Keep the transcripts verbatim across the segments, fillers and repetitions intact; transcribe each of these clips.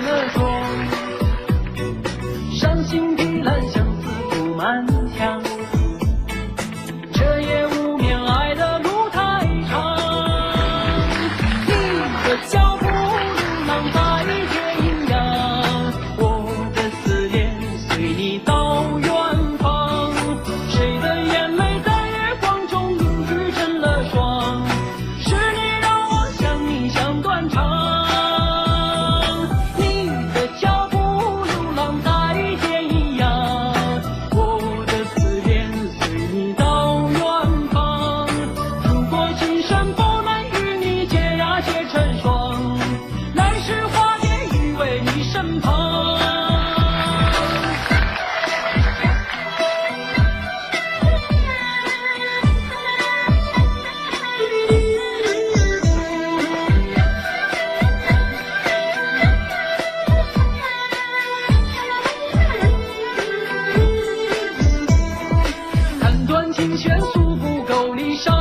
了妆，伤心的蓝相思布满墙。这夜无眠，爱的路太长，你的脚步流浪在天涯，我的思念随你到远方。谁的眼泪在月光中凝聚成了霜？是你让我想你想断肠。你的脚步流浪在天涯，我的思念随你到远方。如果今生不能与你结呀结成双，来世化蝶依偎你身旁。弹断琴弦诉不够离殇，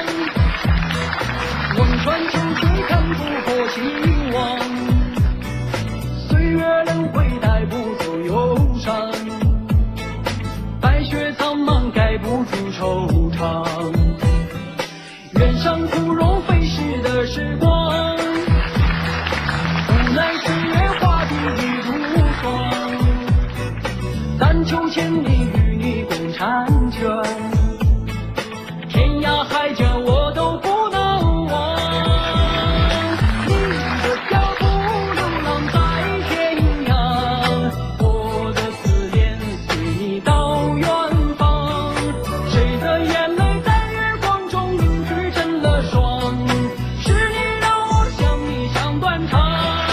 望穿秋水看不破希望。岁月轮回带不走忧伤，白雪苍茫盖不住惆怅。原上枯荣飞逝的时光，无奈岁月化地一如霜。但求千里与你共婵娟，天涯海角我都不能忘。你的脚步流浪在天涯，我的思念随你到远方。谁的眼泪在月光中凝聚成了霜？是你让我想你想断肠。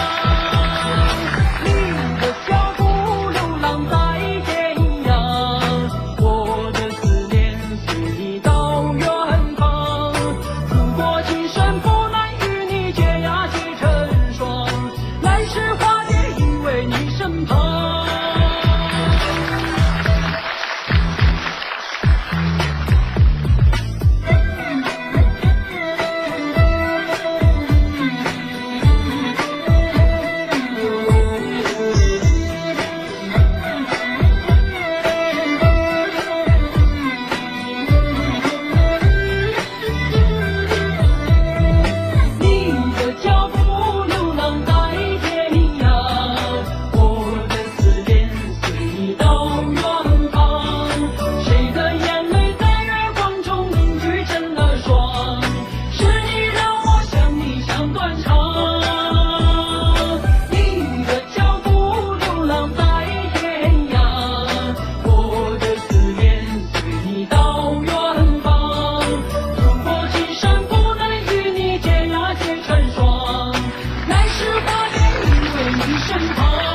你的脚步流浪在天涯，我的思念随你到远方。如果今生不能与你结呀结成双，来世化蝶依偎你身旁。你的脚步流浪在天涯，我的思念随你到远方。谁的眼泪在月光中凝聚成了霜？是你让我想你想断肠。你的脚步流浪在天涯，我的思念随你到远方。如果今生不能与你结呀结成双，来世化蝶依偎你身旁。